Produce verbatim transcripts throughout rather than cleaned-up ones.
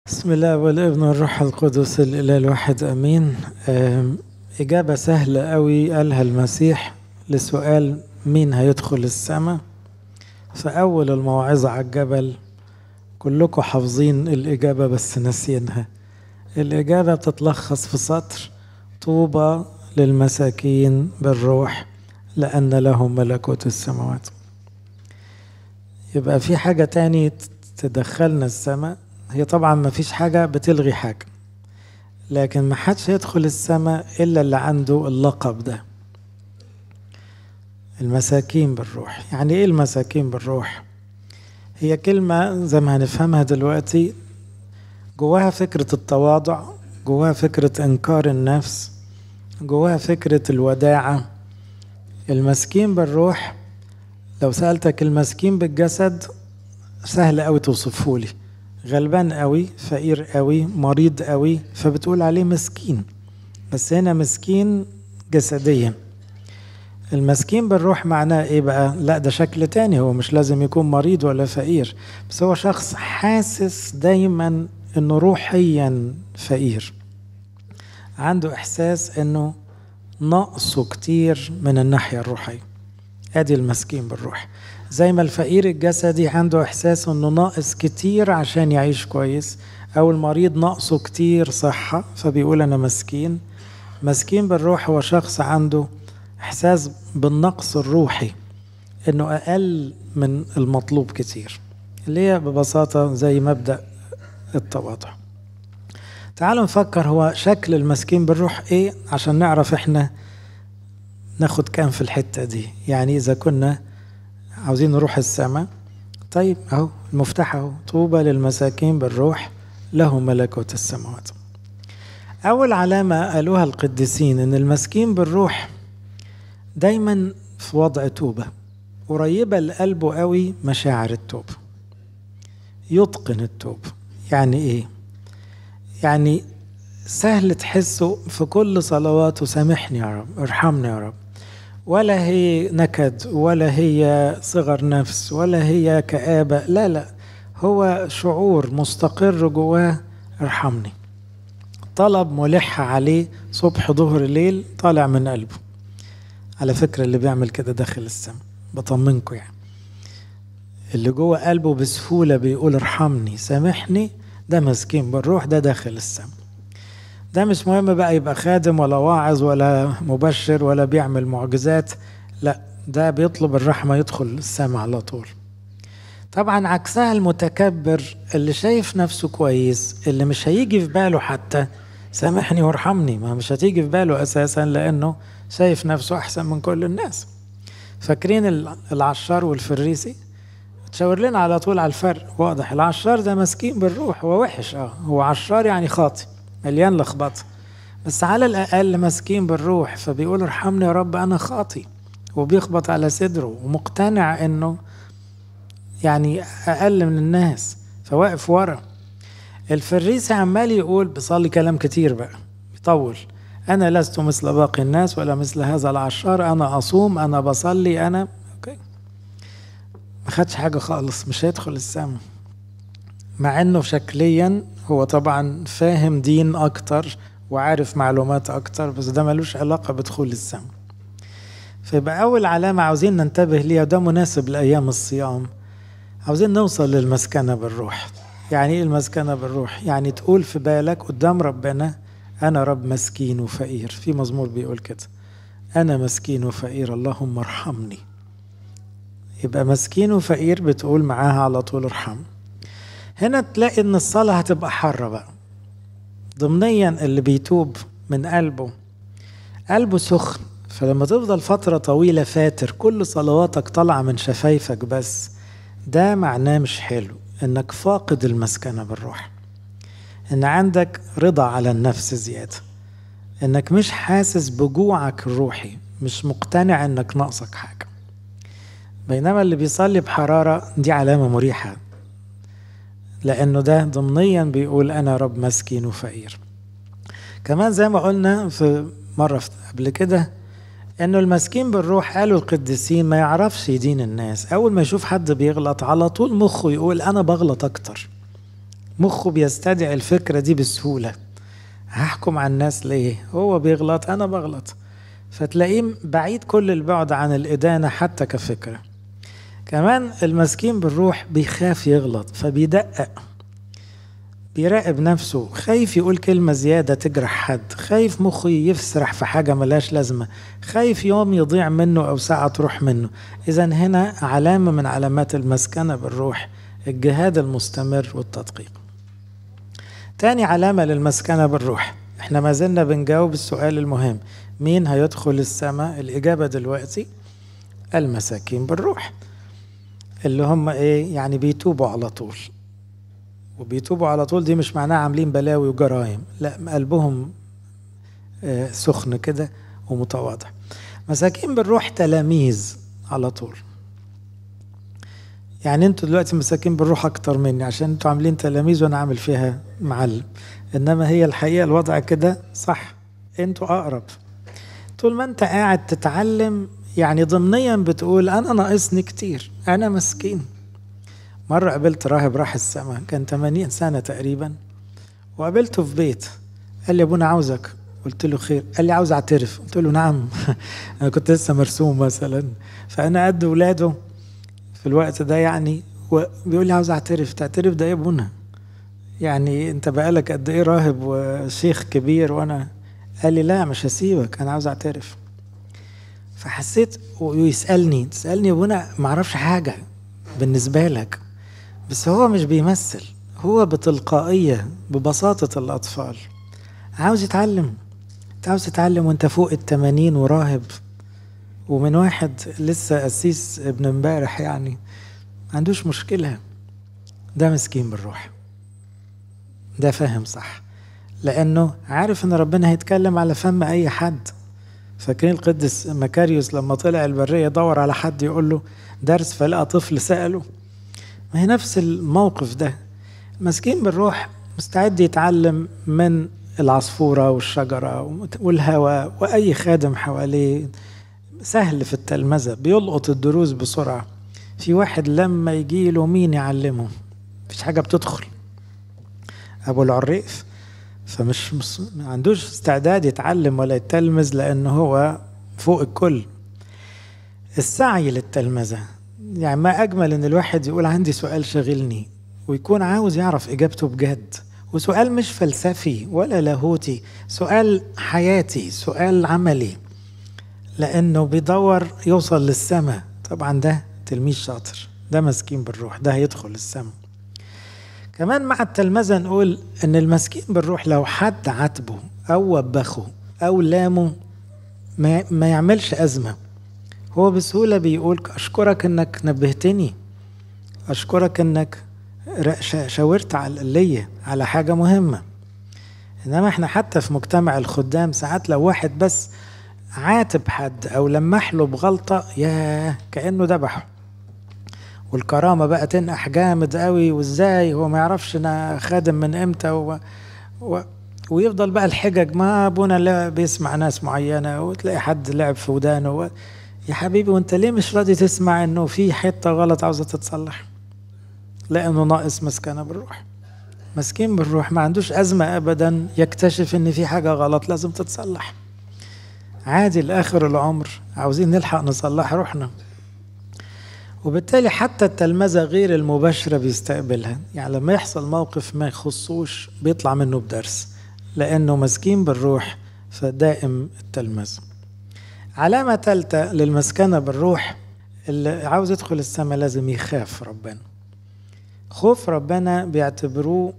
بسم الله والابن والروح القدس الإله الواحد أمين. آم، إجابة سهلة قوي قالها المسيح لسؤال مين هيدخل السماء في أول الموعظة على الجبل. كلكم حافظين الإجابة بس ناسينها. الإجابة بتتلخص في سطر: طوبى للمساكين بالروح لأن لهم ملكوت السماوات. يبقى في حاجة تاني تدخلنا السماء؟ هي طبعا ما فيش حاجة بتلغي حاجة، لكن ما حدش يدخل السماء إلا اللي عنده اللقب ده، المساكين بالروح. يعني إيه المساكين بالروح؟ هي كلمة زي ما هنفهمها دلوقتي جواها فكرة التواضع، جواها فكرة إنكار النفس، جواها فكرة الوداعة. المسكين بالروح، لو سألتك المسكين بالجسد سهل قوي توصفهولي، غلبان قوي، فقير قوي، مريض قوي، فبتقول عليه مسكين. بس هنا مسكين جسديا. المسكين بالروح معناه ايه بقى؟ لا ده شكل تاني، هو مش لازم يكون مريض ولا فقير، بس هو شخص حاسس دايما انه روحيا فقير، عنده احساس انه نقصه كتير من الناحية الروحية. ادي المسكين بالروح. زي ما الفقير الجسدي عنده احساس انه ناقص كتير عشان يعيش كويس، او المريض ناقصه كتير صحة فبيقول انا مسكين. مسكين بالروح هو شخص عنده احساس بالنقص الروحي، انه اقل من المطلوب كتير، اللي هي ببساطة زي مبدأ التواضع. تعالوا نفكر هو شكل المسكين بالروح ايه عشان نعرف احنا ناخد كام في الحتة دي. يعني اذا كنا عاوزين نروح السماء، طيب اهو المفتاح اهو: طوبى للمساكين بالروح لهم ملكوت السماوات. اول علامة قالوها القديسين ان المسكين بالروح دايما في وضع توبة، قريبة لقلبه قوي مشاعر التوبة، يتقن التوبة. يعني ايه؟ يعني سهل تحسه في كل صلواته سامحني يا رب، ارحمني يا رب، ولا هي نكد ولا هي صغر نفس ولا هي كآبة، لا لا، هو شعور مستقر جواه: ارحمني. طلب ملح عليه صبح ظهر ليل طالع من قلبه. على فكرة اللي بيعمل كده داخل السماء، بطمنكم يعني. اللي جوه قلبه بسهولة بيقول ارحمني سامحني، ده مسكين بالروح، ده داخل السماء. ده مش مهم بقى يبقى خادم ولا واعظ ولا مبشر ولا بيعمل معجزات، لا، ده بيطلب الرحمة يدخل السماء على طول. طبعا عكسها المتكبر اللي شايف نفسه كويس، اللي مش هيجي في باله حتى سامحني وارحمني، ما مش هتيجي في باله أساسا لأنه شايف نفسه أحسن من كل الناس. فاكرين العشار والفريسي؟ تشاور لنا على طول على الفرق واضح. العشار ده مسكين بالروح، هو وحش، اه هو عشار يعني خاطئ مليان لخبطه، بس على الأقل مسكين بالروح، فبيقول ارحمني يا رب أنا خاطي، وبيخبط على صدره ومقتنع إنه يعني أقل من الناس، فواقف ورا. الفريسي عمال يقول، بيصلي كلام كتير بقى، يطول: أنا لست مثل باقي الناس ولا مثل هذا العشار، أنا أصوم، أنا بصلي، أنا أوكي. ما خدش حاجة خالص، مش هيدخل السماء، مع إنه شكليا هو طبعا فاهم دين أكتر وعارف معلومات أكتر، بس ده ملوش علاقة بدخول السماء. فيبقى أول علامة عاوزين ننتبه ليها، وده مناسب لأيام الصيام، عاوزين نوصل للمسكنة بالروح. يعني إيه المسكنة بالروح؟ يعني تقول في بالك قدام ربنا أنا رب مسكين وفقير. في مزمور بيقول كده: أنا مسكين وفقير اللهم ارحمني. يبقى مسكين وفقير بتقول معاها على طول ارحم. هنا تلاقي إن الصلاة هتبقى حرة بقى ضمنيا. اللي بيتوب من قلبه، قلبه سخن، فلما تفضل فترة طويلة فاتر كل صلواتك طالعة من شفايفك بس، ده معناه مش حلو، انك فاقد المسكنة بالروح، ان عندك رضا على النفس زيادة، انك مش حاسس بجوعك الروحي، مش مقتنع انك ناقصك حاجة. بينما اللي بيصلي بحرارة دي علامة مريحة، لانه ده ضمنيا بيقول انا رب مسكين وفقير. كمان زي ما قلنا في مرة قبل كده، انه المسكين بالروح قالوا القديسين ما يعرفش يدين الناس. اول ما يشوف حد بيغلط على طول مخه يقول انا بغلط اكتر، مخه بيستدعي الفكرة دي بسهولة. هحكم على الناس ليه؟ هو بيغلط أنا بغلط. فتلاقيه بعيد كل البعد عن الإدانة حتى كفكرة. كمان المسكين بالروح بيخاف يغلط فبيدقق، بيراقب نفسه، خايف يقول كلمة زيادة تجرح حد، خايف مخه يفسرح في حاجة ملاش لازمة، خايف يوم يضيع منه أو ساعة تروح منه. إذا هنا علامة من علامات المسكنة بالروح، الجهاد المستمر والتدقيق. تاني علامة للمسكنة بالروح، احنا ما زلنا بنجاوب السؤال المهم، مين هيدخل السماء؟ الإجابة دلوقتي المساكين بالروح، اللي هم ايه؟ يعني بيتوبوا على طول. وبيتوبوا على طول دي مش معناها عاملين بلاوي وجرايم، لا، قلبهم آه سخن كده ومتواضع. مساكين بالروح تلاميذ على طول. يعني انتوا دلوقتي مساكين بالروح اكتر مني عشان انتوا عاملين تلاميذ وانا عامل فيها معلم، انما هي الحقيقة الوضع كده صح، انتوا اقرب. طول ما انت قاعد تتعلم يعني ضمنيا بتقول انا ناقصني كتير، انا مسكين. مرة قابلت راهب راح السماء، كان ثمانين سنة تقريبا، وقابلته في بيت، قال لي ابونا عاوزك، قلت له خير، قال لي عاوز اعترف، قلت له نعم. انا كنت لسه مرسوم مثلا، فانا قد ولاده في الوقت ده يعني، وبيقول لي عاوز اعترف. تعترف ده ايه يا ابونا؟ يعني انت بقالك قد ايه راهب وشيخ كبير وانا؟ قال لي لا مش هسيبك، انا عاوز اعترف. فحسيت، ويسألني تسألني يا ابونا، معرفش حاجة بالنسبة لك، بس هو مش بيمثل، هو بتلقائية ببساطة الأطفال عاوز يتعلم. انت عاوز تتعلم وانت فوق التمانين وراهب، ومن واحد لسه قسيس ابن امبارح، يعني ما عندوش مشكلة. ده مسكين بالروح، ده فاهم صح، لأنه عارف ان ربنا هيتكلم على فم أي حد. فاكرين القديس مكاريوس لما طلع البرية يدور على حد يقول له درس، فلقى طفل سأله. ما هي نفس الموقف ده، مسكين بالروح مستعد يتعلم من العصفورة والشجرة والهواء وأي خادم حواليه، سهل في التلمذة، بيلقط الدروس بسرعة. في واحد لما يجي له مين يعلمه؟ مفيش حاجة بتدخل. أبو العريف فمش ما عندوش استعداد يتعلم ولا يتلمذ لأنه هو فوق الكل. السعي للتلمذة، يعني ما أجمل إن الواحد يقول عندي سؤال شغلني ويكون عاوز يعرف إجابته بجد، وسؤال مش فلسفي ولا لاهوتي، سؤال حياتي، سؤال عملي، لأنه بيدور يوصل للسماء. طبعا ده تلميذ شاطر، ده مسكين بالروح، ده هيدخل السماء. كمان مع التلمذة نقول إن المسكين بالروح لو حد عاتبه أو وبخه أو لامه ما, ما يعملش أزمة، هو بسهولة بيقول أشكرك إنك نبهتني، أشكرك إنك شاورت على على حاجة مهمة. إنما إحنا حتى في مجتمع الخدام ساعات لو واحد بس عاتب حد أو لمح له بغلطة، ياه كأنه ذبحه، والكرامة بقى تنقح جامد قوي، وإزاي هو ما يعرفش أنا خادم من إمتى، و... و... ويفضل بقى الحجج، ما أبونا لا بيسمع ناس معينة، وتلاقي حد لعب في ودانه. و... يا حبيبي وانت ليه مش راضي تسمع انه في حتة غلط عاوزة تتصلح؟ لانه ناقص مسكنة بالروح. مسكين بالروح ما عندوش ازمة ابدا يكتشف ان في حاجة غلط لازم تتصلح، عادي لاخر العمر عاوزين نلحق نصلح روحنا. وبالتالي حتى التلمذة غير المباشرة بيستقبلها، يعني لما يحصل موقف ما يخصوش بيطلع منه بدرس، لانه مسكين بالروح فدائم التلمذة. علامة ثالثة للمسكنة بالروح، اللي عاوز يدخل السماء لازم يخاف ربنا. خوف ربنا بيعتبروه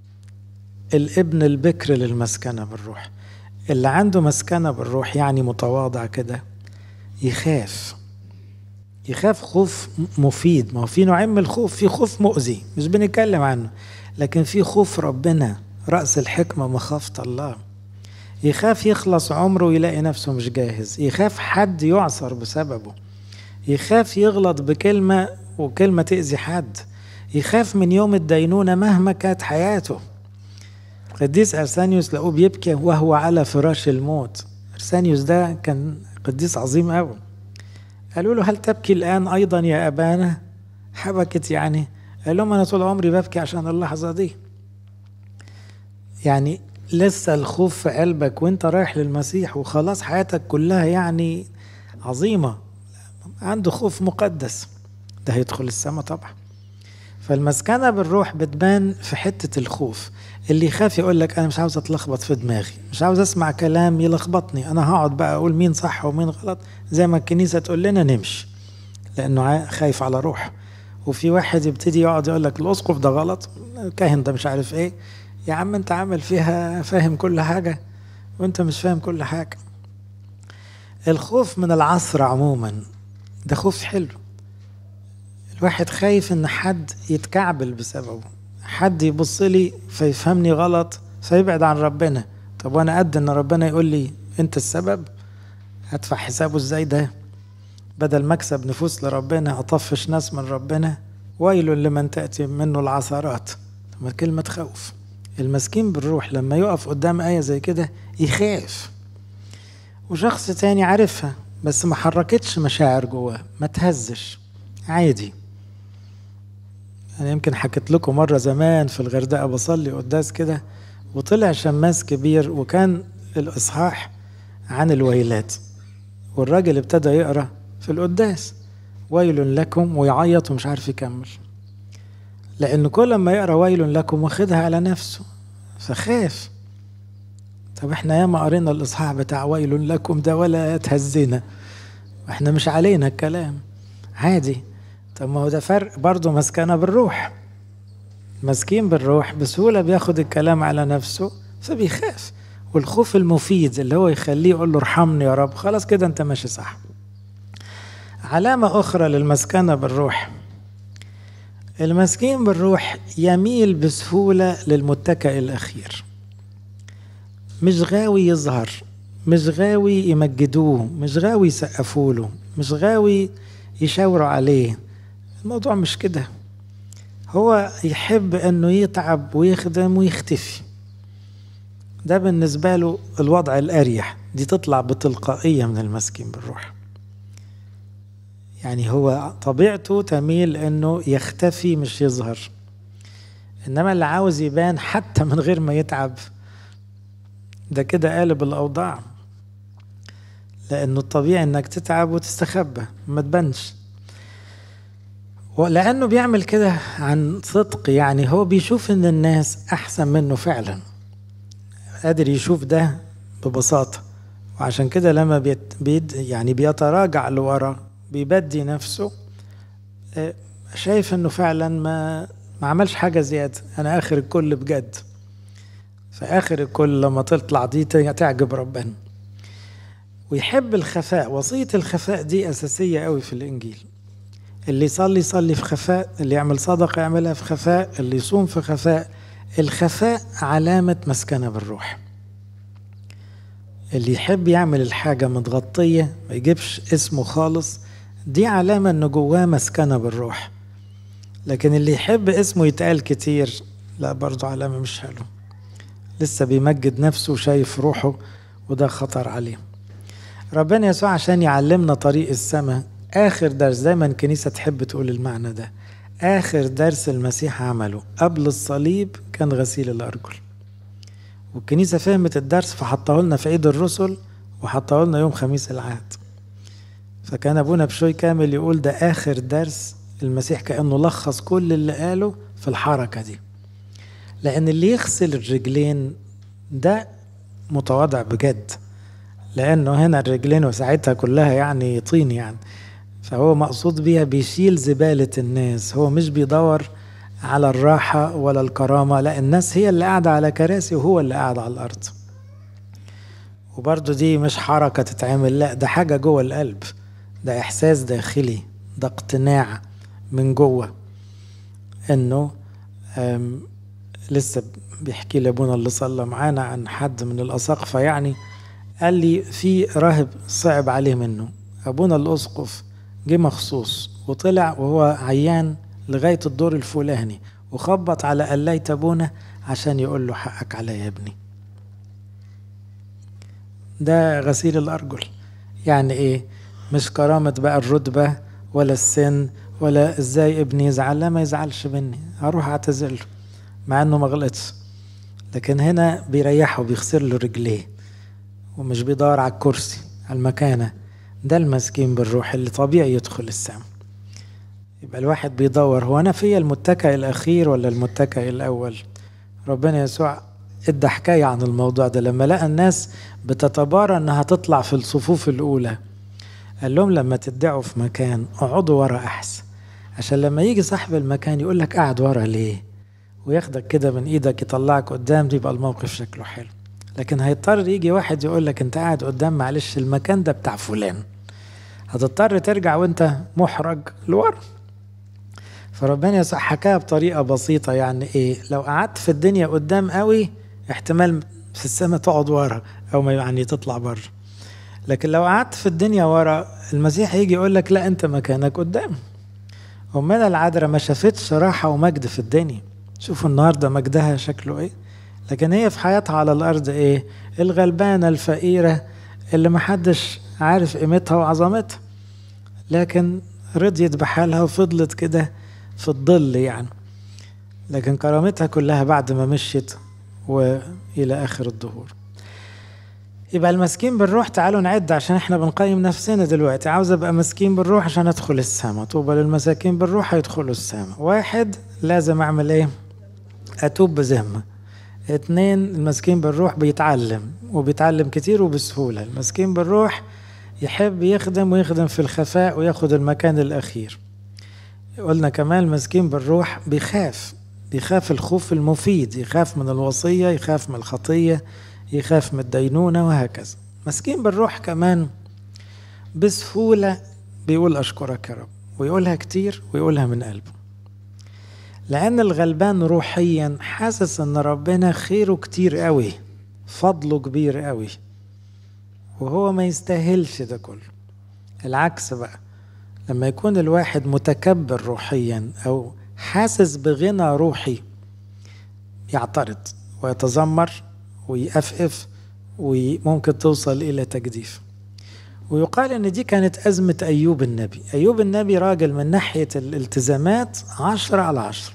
الابن البكر للمسكنة بالروح. اللي عنده مسكنة بالروح يعني متواضع كده، يخاف يخاف خوف مفيد. ما هو في نوعين من الخوف، في خوف مؤذي مش بنتكلم عنه، لكن في خوف ربنا رأس الحكمة مخافة الله. يخاف يخلص عمره ويلاقي نفسه مش جاهز، يخاف حد يعصر بسببه، يخاف يغلط بكلمة وكلمة تأذي حد، يخاف من يوم الدينونة مهما كانت حياته. قديس أرسانيوس لقوه بيبكي وهو على فراش الموت. أرسانيوس ده كان قديس عظيم قوي. قالوا له هل تبكي الآن أيضا يا أبانا؟ حبكت يعني. قال لهم أنا طول عمري ببكي عشان اللحظة دي. يعني لسه الخوف في قلبك وانت رايح للمسيح وخلاص حياتك كلها يعني عظيمة، عنده خوف مقدس، ده هيدخل السماء طبعا. فالمسكنة بالروح بتبان في حتة الخوف. اللي يخاف يقول لك أنا مش عاوز أتلخبط في دماغي، مش عاوز أسمع كلام يلخبطني، أنا هقعد بقى أقول مين صح ومين غلط زي ما الكنيسة تقول لنا نمشي، لأنه خايف على روح. وفي واحد يبتدي يقعد يقول لك الأسقف ده غلط، الكاهن ده مش عارف إيه. يا عم أنت عامل فيها فاهم كل حاجة وأنت مش فاهم كل حاجة. الخوف من العصر عموما ده خوف حلو. الواحد خايف ان حد يتكعبل بسببه، حد يبص لي فيفهمني غلط فيبعد عن ربنا. طب وانا قد ان ربنا يقول لي انت السبب؟ هدفع حسابه ازاي ده؟ بدل مكسب نفوس لربنا اطفش ناس من ربنا. ويل لمن تأتي منه العثرات. ما كلمة خوف. المسكين بالروح لما يقف قدام آية زي كده يخاف. وشخص تاني عارفها بس ما حركتش مشاعر جواه، ما تهزش، عادي. أنا يمكن حكيت لكم مرة زمان في الغردقة بصلي قداس كده، وطلع شماس كبير وكان الإصحاح عن الويلات، والراجل ابتدى يقرأ في القداس ويل لكم ويعيط ومش عارف يكمل، لأنه كل ما يقرأ ويل لكم واخدها على نفسه فخاف. طب احنا ياما قرينا الإصحاح بتاع ويل لكم ده ولا تهزينا، احنا مش علينا الكلام، عادي. طب ما هو ده فرق برضه مسكنة بالروح. مسكين بالروح بسهولة بياخد الكلام على نفسه فبيخاف، والخوف المفيد اللي هو يخليه يقول له ارحمني يا رب، خلاص كده انت ماشي صح. علامة أخرى للمسكنة بالروح، المسكين بالروح يميل بسهولة للمتكئ الأخير، مش غاوي يظهر، مش غاوي يمجدوه، مش غاوي يسقفوله، مش غاوي يشاوروا عليه. الموضوع مش كده، هو يحب انه يتعب ويخدم ويختفي. ده بالنسبة له الوضع الأريح، دي تطلع بتلقائية من المسكين بالروح. يعني هو طبيعته تميل انه يختفي مش يظهر، انما اللي عاوز يبان حتى من غير ما يتعب ده كده قالب الأوضاع، لأنه الطبيعي انك تتعب وتستخبى ما تبانش، ولأنه بيعمل كده عن صدق. يعني هو بيشوف ان الناس احسن منه فعلا، قادر يشوف ده ببساطة، وعشان كده لما بيت بيد يعني بيتراجع لورا بيبدي نفسه، شايف انه فعلا ما ما عملش حاجة زيادة، انا اخر الكل بجد. فاخر الكل لما تطلع دي تعجب ربنا. ويحب الخفاء، وصية الخفاء دي اساسية قوي في الانجيل. اللي يصلي يصلي في خفاء، اللي يعمل صدقة يعملها في خفاء، اللي يصوم في خفاء. الخفاء علامة مسكنة بالروح. اللي يحب يعمل الحاجة متغطية ما يجيبش اسمه خالص، دي علامة انه جواه مسكنة بالروح. لكن اللي يحب اسمه يتقال كتير، لا برضو علامة مش حلو، لسه بيمجد نفسه وشايف روحه، وده خطر عليه. ربنا يسوع عشان يعلمنا طريق السماء، آخر درس دايما الكنيسة تحب تقول المعنى ده، آخر درس المسيح عمله قبل الصليب كان غسيل الأرجل. والكنيسة فهمت الدرس فحطه لنا في عيد الرسل وحطه لنا يوم خميس العهد. فكان أبونا بشوي كامل يقول ده آخر درس المسيح، كأنه لخص كل اللي قاله في الحركة دي. لأن اللي يغسل الرجلين ده متواضع بجد، لأنه هنا الرجلين وساعتها كلها يعني طين يعني، فهو مقصود بيها بيشيل زبالة الناس، هو مش بيدور على الراحة ولا الكرامة، لا الناس هي اللي قاعدة على كراسي وهو اللي قاعد على الأرض. وبرضو دي مش حركة تتعمل، لا ده حاجة جوه القلب، ده إحساس داخلي، ده اقتناع من جوه. إنه لسه بيحكي لابونا اللي صلى معانا عن حد من الأساقفة، يعني قال لي في راهب صعب عليه منه، أبونا الأسقف جه مخصوص وطلع وهو عيان لغاية الدور الفلاني وخبط على قلاية أبونا عشان يقول له حقك عليا يا ابني. ده غسيل الأرجل. يعني إيه؟ مش كرامة بقى الرتبة ولا السن ولا إزاي ابني يزعل، لا ما يزعلش مني، هروح أعتذر له مع إنه ما غلطش، لكن هنا بيريحه، بيغسل له رجليه ومش بيدور على الكرسي على المكانة. ده المسكين بالروح اللي طبيعي يدخل السماء. يبقى الواحد بيدور، هو أنا فيا المتكئ الأخير ولا المتكئ الأول؟ ربنا يسوع ادى حكاية عن الموضوع ده لما لقى الناس بتتبارى انها تطلع في الصفوف الأولى. قال لهم لما تدعوا في مكان اقعدوا ورا أحسن، عشان لما يجي صاحب المكان يقول لك قاعد ورا ليه، وياخدك كده من ايدك يطلعك قدام، يبقى الموقف شكله حلو. لكن هيضطر يجي واحد يقول لك انت قاعد قدام، معلش المكان ده بتاع فلان، هتضطر ترجع وانت محرج لورا. فربنا يسوع حكاها بطريقة بسيطة، يعني ايه؟ لو قعدت في الدنيا قدام قوي احتمال في السماء تقعد ورا او ما يعني تطلع بره. لكن لو قعدت في الدنيا ورا، المسيح يجي يقول لك لا انت مكانك قدام. أمنا العذراء ما شافتش راحة ومجد في الدنيا، شوفوا النهاردة مجدها شكله ايه. لكن هي في حياتها على الارض ايه؟ الغلبانة الفقيرة اللي محدش عارف قيمتها وعظمتها، لكن رضيت بحالها وفضلت كده في الظل يعني. لكن كرامتها كلها بعد ما مشيت وإلى آخر الظهور. يبقى المسكين بالروح، تعالوا نعد عشان احنا بنقيم نفسنا دلوقتي. عاوز ابقى مسكين بالروح عشان ادخل السماء. طوبى للمساكين بالروح هيدخلوا السماء. واحد، لازم اعمل ايه؟ اتوب بذمة. اتنين، المسكين بالروح بيتعلم وبيتعلم كتير وبسهولة. المسكين بالروح يحب يخدم ويخدم في الخفاء وياخد المكان الأخير. قلنا كمان المسكين بالروح بيخاف، بيخاف الخوف المفيد، يخاف من الوصية، يخاف من الخطية، يخاف من الدينونة وهكذا. مسكين بالروح كمان بسهولة بيقول أشكرك يا رب، ويقولها كتير ويقولها من قلبه. لأن الغلبان روحيا حاسس أن ربنا خيره كتير قوي، فضله كبير قوي، وهو ما يستاهلش ده كله. العكس بقى، لما يكون الواحد متكبر روحيا أو حاسس بغنى روحي، يعترض ويتذمر ويأفئف وممكن توصل إلى تجديف. ويقال أن دي كانت أزمة أيوب النبي. أيوب النبي راجل من ناحية الالتزامات عشرة على عشرة،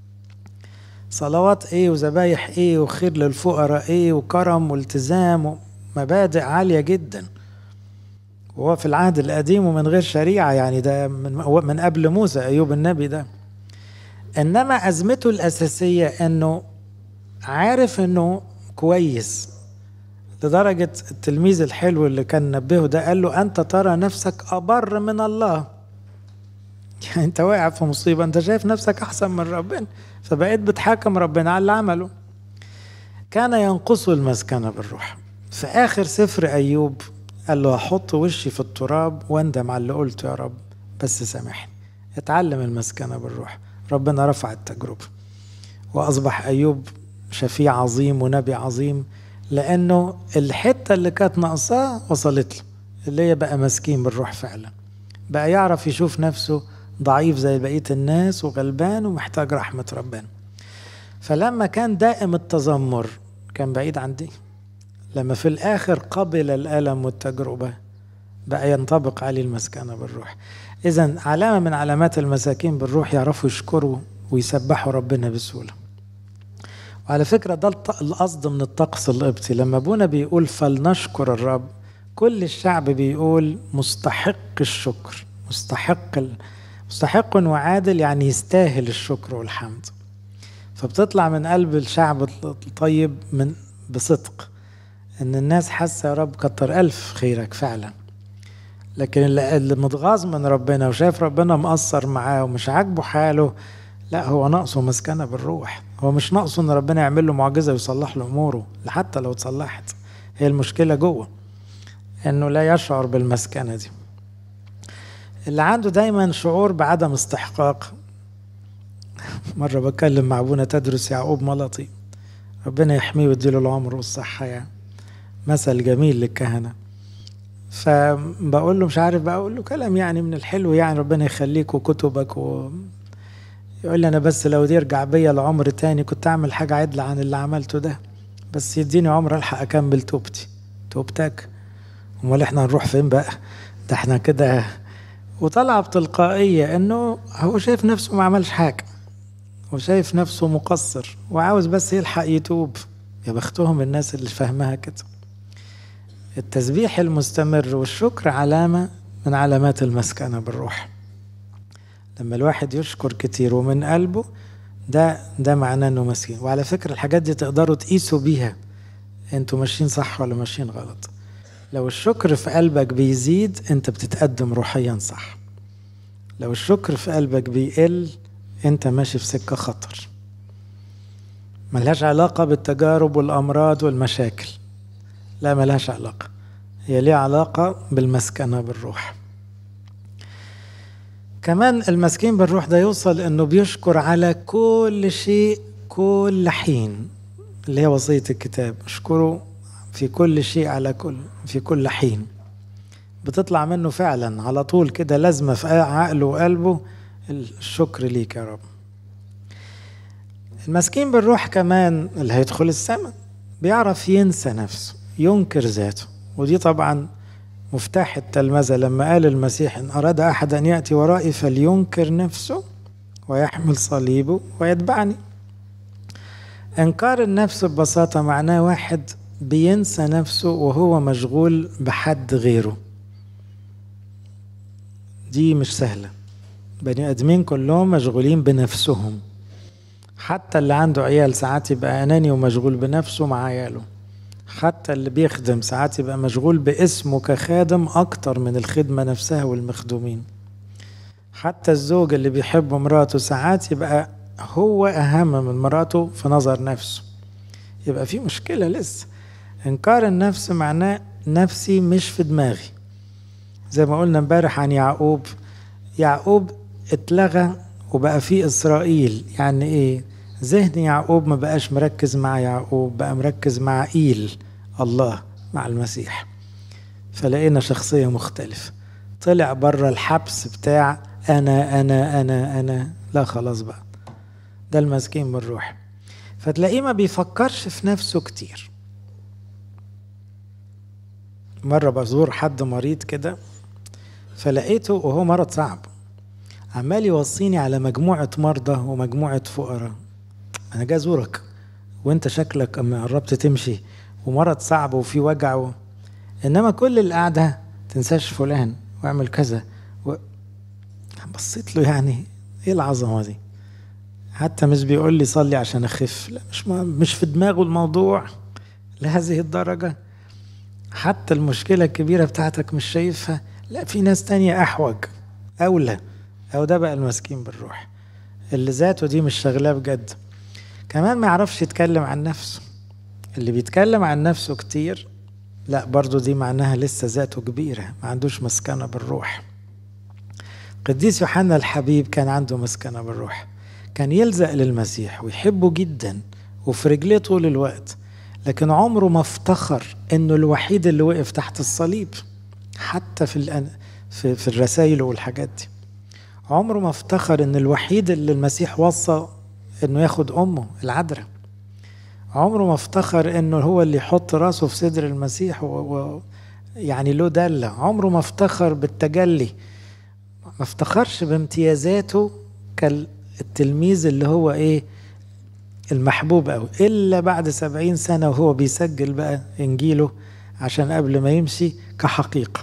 صلوات إيه وذبايح إيه وخير للفقراء إيه وكرم والتزام ومبادئ عالية جدا، وهو في العهد القديم ومن غير شريعة، يعني ده من, من قبل موسى أيوب النبي ده. إنما أزمته الأساسية أنه عارف أنه كويس، لدرجة التلميذ الحلو اللي كان نبهه ده قال له أنت ترى نفسك أبر من الله. يعني أنت واقع في مصيبة، أنت شايف نفسك أحسن من ربنا، فبقيت بتحاكم ربنا على اللي عمله. كان ينقصه المسكنة بالروح. في آخر سفر أيوب قال له أحط وشي في التراب واندم على اللي قلته يا رب، بس سامحني. اتعلم المسكنة بالروح. ربنا رفع التجربة وأصبح أيوب شفيع عظيم ونبي عظيم، لأنه الحتة اللي كانت ناقصاه وصلت له، اللي هي بقى مسكين بالروح فعلا. بقى يعرف يشوف نفسه ضعيف زي بقية الناس وغلبان ومحتاج رحمة ربنا. فلما كان دائم التذمر كان بعيد عن دي. لما في الآخر قبل الألم والتجربة بقى ينطبق عليه المسكنة بالروح. إذن علامة من علامات المساكين بالروح يعرفوا يشكروا ويسبحوا ربنا بسهولة. وعلى فكرة ده القصد من الطقس القبطي، لما ابونا بيقول فلنشكر الرب، كل الشعب بيقول مستحق الشكر، مستحق مستحق وعادل، يعني يستاهل الشكر والحمد. فبتطلع من قلب الشعب الطيب من بصدق، ان الناس حاسه يا رب كتر الف خيرك فعلا. لكن اللي متغاظ من ربنا وشايف ربنا مقصر معاه ومش عاجبه حاله، لا هو ناقصه مسكنة بالروح. هو مش ناقصه ان ربنا يعمل له معجزة ويصلح له اموره، حتى لو اتصلحت. هي المشكلة جوه انه لا يشعر بالمسكنة دي. اللي عنده دايما شعور بعدم استحقاق. مرة بتكلم مع ابونا تدرس يعقوب ملطي، ربنا يحميه ويديله العمر والصحة، يعني مثل جميل للكهنة. فبقول له مش عارف، بقول له كلام يعني من الحلو، يعني ربنا يخليك وكتبك و... يقول لي أنا بس لو دي يرجع بيا العمر تاني كنت أعمل حاجة عدلة عن اللي عملته ده، بس يديني عمر ألحق أكمل توبتي. توبتك؟ امال احنا هنروح فين بقى؟ ده احنا كده. وطلع بتلقائية انه هو شايف نفسه ما عملش حاجة، وشايف نفسه مقصر وعاوز بس يلحق يتوب. يا بختهم الناس اللي فاهمها كده. التسبيح المستمر والشكر علامة من علامات المسكنة بالروح. لما الواحد يشكر كتير ومن قلبه، ده ده معناه انه مسكين. وعلى فكرة الحاجات دي تقدروا تقيسوا بيها انتوا ماشيين صح ولا ماشيين غلط. لو الشكر في قلبك بيزيد انت بتتقدم روحيا صح. لو الشكر في قلبك بيقل انت ماشي في سكة خطر. ملهاش علاقة بالتجارب والأمراض والمشاكل، لا ملهاش علاقة، هي ليها علاقة بالمسكنة بالروح. كمان المسكين بالروح ده يوصل انه بيشكر على كل شيء كل حين، اللي هي وصية الكتاب، اشكروا في كل شيء على كل في كل حين. بتطلع منه فعلا على طول كده لازمة في عقله وقلبه الشكر ليك يا رب. المسكين بالروح كمان اللي هيدخل السماء بيعرف ينسى نفسه، ينكر ذاته. ودي طبعا مفتاح التلمذة لما قال المسيح إن أراد أحد أن يأتي ورائي فلينكر نفسه ويحمل صليبه ويتبعني. إنكار النفس ببساطة معناه واحد بينسى نفسه وهو مشغول بحد غيره. دي مش سهلة، بني آدمين كلهم مشغولين بنفسهم. حتى اللي عنده عيال ساعات يبقى أناني ومشغول بنفسه مع عياله. حتى اللي بيخدم ساعات يبقى مشغول باسمه كخادم أكتر من الخدمة نفسها والمخدومين. حتى الزوج اللي بيحب مراته ساعات يبقى هو أهم من مراته في نظر نفسه. يبقى في مشكلة لسه. إنكار النفس معناه نفسي مش في دماغي. زي ما قلنا امبارح عن يعقوب، يعقوب اتلغى وبقى فيه إسرائيل. يعني إيه؟ ذهن يعقوب ما بقاش مركز مع يعقوب، بقى مركز مع إيل الله، مع المسيح. فلقينا شخصية مختلفة، طلع بره الحبس بتاع أنا أنا أنا أنا لا خلاص بقى. ده المسكين بالروح. فتلاقيه ما بيفكرش في نفسه كتير. مرة بزور حد مريض كده فلقيته وهو مرض صعب عمال يوصيني على مجموعة مرضى ومجموعة فقراء. أنا جاي أزورك وأنت شكلك أما قربت تمشي ومرض صعب وفي وجع و... إنما كل القعدة تنساش فلان واعمل كذا و... بصيت له يعني إيه العظمة دي؟ حتى مش بيقول لي صلي عشان أخف، لا مش ما... مش في دماغه الموضوع لهذه الدرجة. حتى المشكلة الكبيرة بتاعتك مش شايفها، لا في ناس تانية أحوج أولى. أو ده بقى المسكين بالروح اللي ذاته دي مش شغلاه بجد. كمان ما يعرفش يتكلم عن نفسه. اللي بيتكلم عن نفسه كتير لا برضو دي معناها لسه ذاته كبيرة، ما عندوش مسكنة بالروح. قديس يوحنا الحبيب كان عنده مسكنة بالروح، كان يلزق للمسيح ويحبه جدا وفي رجليه طول الوقت، لكن عمره ما افتخر انه الوحيد اللي وقف تحت الصليب. حتى في في, في الرسائل والحاجات دي عمره ما افتخر ان الوحيد اللي المسيح وصى انه ياخد امه العذراء. عمره ما افتخر انه هو اللي يحط راسه في صدر المسيح و... و... يعني له دلة. عمره ما افتخر بالتجلي، ما افتخرش بامتيازاته كالتلميذ اللي هو ايه المحبوب أوي، إلا بعد سبعين سنة وهو بيسجل بقى إنجيله عشان قبل ما يمشي كحقيقة.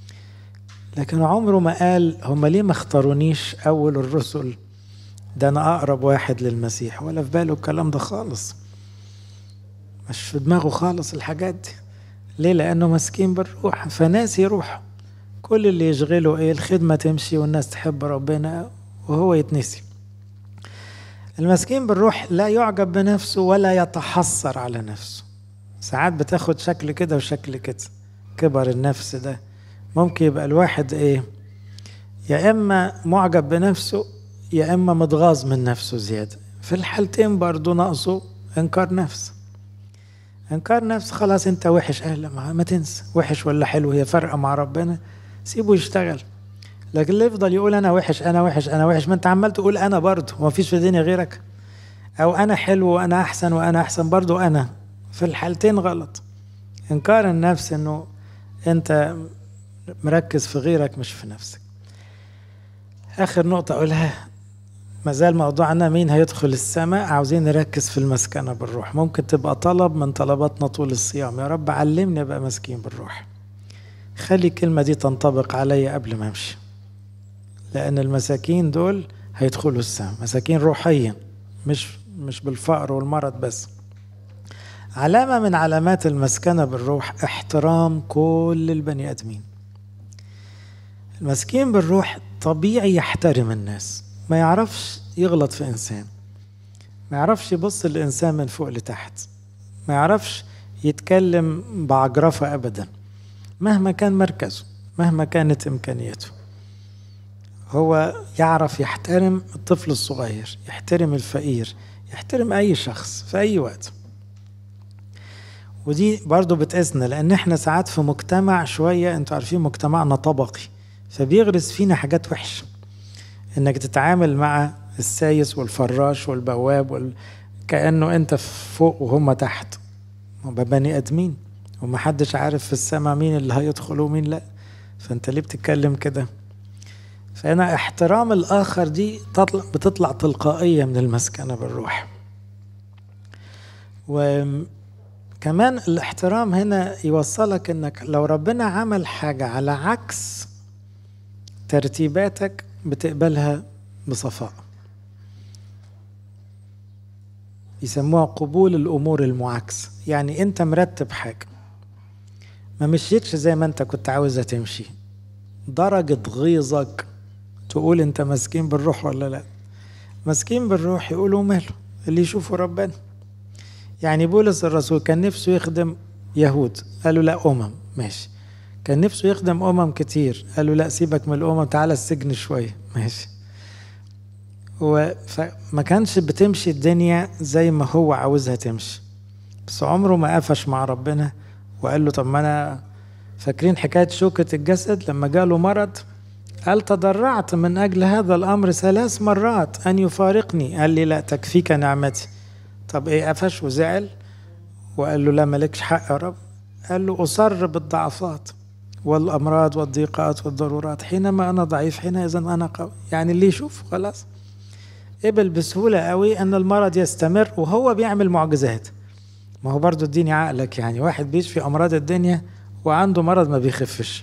لكن عمره ما قال هم ليه ما اختارونيش أول الرسل، ده أنا أقرب واحد للمسيح، ولا في باله الكلام ده خالص. مش في دماغه خالص الحاجات دي. ليه؟ لأنه مسكين بالروح، فناس يروح كل اللي يشغله إيه الخدمة تمشي والناس تحب ربنا وهو يتنسي. المسكين بالروح لا يعجب بنفسه ولا يتحسر على نفسه. ساعات بتاخد شكل كده وشكل كده. كبر النفس ده ممكن يبقى الواحد ايه، يا اما معجب بنفسه يا اما متغاظ من نفسه زيادة. في الحالتين برضو ناقصه انكار نفس. انكار نفس خلاص انت وحش، اهلا ما, ما تنسى وحش ولا حلو هي فرقة مع ربنا، سيبه يشتغل. لكن اللي يفضل يقول انا وحش انا وحش انا وحش، ما انت عمال تقول انا برضو وما فيش في الدنيا غيرك، او انا حلو وانا احسن وانا احسن برضو انا. في الحالتين غلط. انكار النفس انه انت مركز في غيرك مش في نفسك. اخر نقطة اقولها، مازال موضوعنا مين هيدخل السماء، عاوزين نركز في المسكنة بالروح. ممكن تبقى طلب من طلباتنا طول الصيام، يا رب علمني ابقى مسكين بالروح. خلي الكلمة دي تنطبق عليا قبل ما امشي، لأن المساكين دول هيدخلوا السماء، مساكين روحيا، مش مش بالفقر والمرض بس. علامة من علامات المسكنة بالروح احترام كل البني آدمين. المسكين بالروح طبيعي يحترم الناس، ما يعرفش يغلط في إنسان، ما يعرفش يبص الإنسان من فوق لتحت، ما يعرفش يتكلم بعجرفة أبدا مهما كان مركزه، مهما كانت إمكانياته. هو يعرف يحترم الطفل الصغير، يحترم الفقير، يحترم أي شخص في أي وقت. ودي برضو بتقسنا، لأن احنا ساعات في مجتمع شوية، انتوا عارفين مجتمعنا طبقي، فبيغرس فينا حاجات وحشة، انك تتعامل مع السايس والفراش والبواب وال... كأنه انت فوق وهم تحت. هم بني ادمين ومحدش عارف في السماء مين اللي هيدخل ومين لا، فانت ليه بتتكلم كده؟ فهنا احترام الاخر دي تطلع بتطلع تلقائية من المسكنة بالروح. وكمان الاحترام هنا يوصلك انك لو ربنا عمل حاجة على عكس ترتيباتك بتقبلها بصفاء. يسموها قبول الأمور المعاكسة، يعني أنت مرتب حاجة ما مشيتش زي ما أنت كنت عاوزها تمشي، درجة غيظك تقول أنت مسكين بالروح ولا لا؟ مسكين بالروح يقولوا ماله اللي يشوفوا ربنا. يعني بولس الرسول كان نفسه يخدم يهود، قالوا لا أمم ماشي. كان نفسه يخدم أمم كتير، قالوا لا سيبك من الأمم تعالى السجن شوية ماشي. وما كانش بتمشي الدنيا زي ما هو عاوزها تمشي، بس عمره ما قفش مع ربنا وقال له طب ما أنا فاكرين حكاية شوكة الجسد لما جاله مرض، قال تضرعت من أجل هذا الأمر ثلاث مرات أن يفارقني، قال لي لا تكفيك نعمتي. طب إيه قفش وزعل وقال له لا مالكش حق يا رب؟ قال له أصر بالضعفات والأمراض والضيقات والضرورات، حينما أنا ضعيف حينئذ أنا قوي. يعني اللي يشوف خلاص قبل بسهولة قوي أن المرض يستمر وهو بيعمل معجزات. ما هو برضو اديني عقلك، يعني واحد بيشفي أمراض الدنيا وعنده مرض ما بيخفش،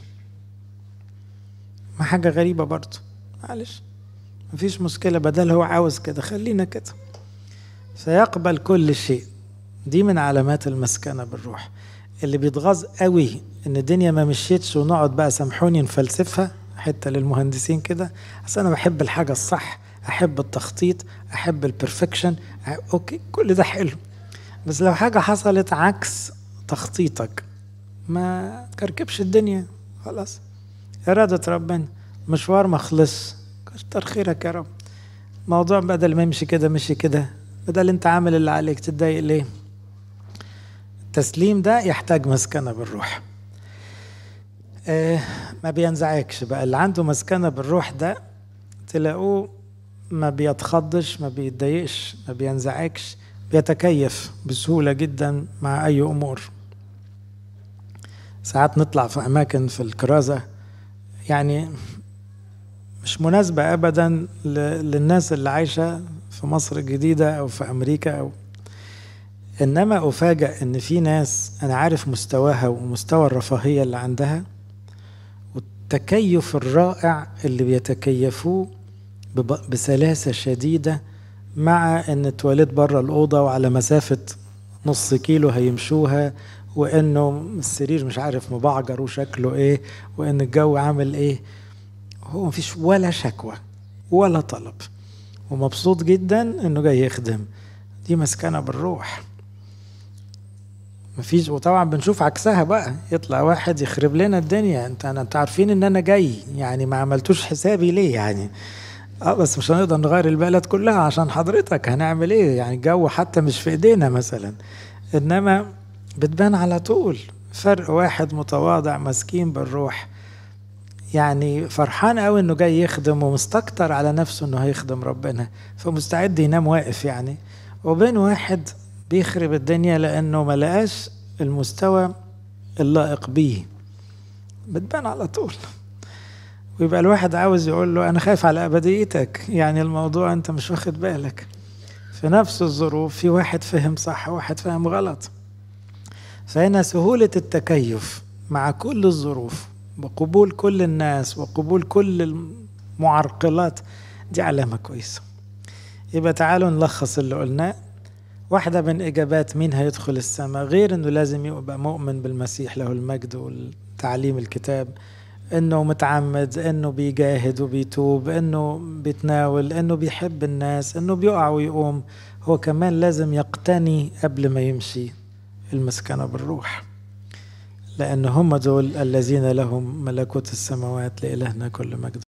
ما حاجة غريبة برضو. معلش مفيش مشكلة، بدل هو عاوز كده خلينا كده. فيقبل كل شيء. دي من علامات المسكنة بالروح. اللي بيتغاظ قوي ان الدنيا ما مشيتش ونقعد بقى سامحوني نفلسفها حتى للمهندسين كده، اصل انا بحب الحاجة الصح، احب التخطيط، احب البرفكشن، اوكي كل ده حلو، بس لو حاجة حصلت عكس تخطيطك ما تكركبش الدنيا خلاص. إرادة ربنا، مشوار ما خلص كتر خيرك يا رب. موضوع بدل ما يمشي كده مشي كده، بدل انت عامل اللي عليك تتضايق ليه؟ التسليم ده يحتاج مسكنة بالروح. اه ما بينزعجش بقى، اللي عنده مسكنة بالروح ده تلاقوه ما بيتخضش، ما بيتضايقش، ما بينزعجش، بيتكيف بسهولة جدا مع أي أمور. ساعات نطلع في أماكن في الكرازة يعني مش مناسبة أبدا للناس اللي عايشة في مصر الجديدة أو في أمريكا أو، إنما أفاجأ إن في ناس أنا عارف مستواها ومستوى الرفاهية اللي عندها والتكيف الرائع اللي بيتكيفوه بسلاسة شديدة، مع إن اتولد برا الأوضة وعلى مسافة نص كيلو هيمشوها، وإنه السرير مش عارف مبعجر وشكله إيه، وإن الجو عامل إيه، هو مفيش ولا شكوى ولا طلب ومبسوط جدا إنه جاي يخدم. دي مسكنة بالروح. مفيش. وطبعا بنشوف عكسها بقى، يطلع واحد يخرب لنا الدنيا، انت انا انت عارفين ان انا جاي يعني ما عملتوش حسابي ليه يعني، اه بس مش هنقدر نغير البلد كلها عشان حضرتك، هنعمل ايه يعني، الجو حتى مش في ايدينا مثلا. انما بتبان على طول فرق واحد متواضع مسكين بالروح، يعني فرحان قوي انه جاي يخدم ومستكتر على نفسه انه هيخدم ربنا، فمستعد ينام واقف يعني، وبين واحد بيخرب الدنيا لانه ما لقاش المستوى اللائق بيه. بتبان على طول. ويبقى الواحد عاوز يقول له أنا خايف على أبديتك، يعني الموضوع أنت مش واخد بالك. في نفس الظروف في واحد فهم صح وواحد فهم غلط. فهنا سهولة التكيف مع كل الظروف وقبول كل الناس وقبول كل المعرقلات، دي علامة كويسة. يبقى تعالوا نلخص اللي قلناه. واحدة من إجابات مين هيدخل السماء، غير أنه لازم يبقى مؤمن بالمسيح له المجد والتعليم الكتاب، أنه متعمد، أنه بيجاهد وبيتوب، أنه بيتناول، أنه بيحب الناس، أنه بيقع ويقوم. هو كمان لازم يقتني قبل ما يمشي المسكنة بالروح، لأن هم دول الذين لهم ملكوت السماوات. لإلهنا كل مجد.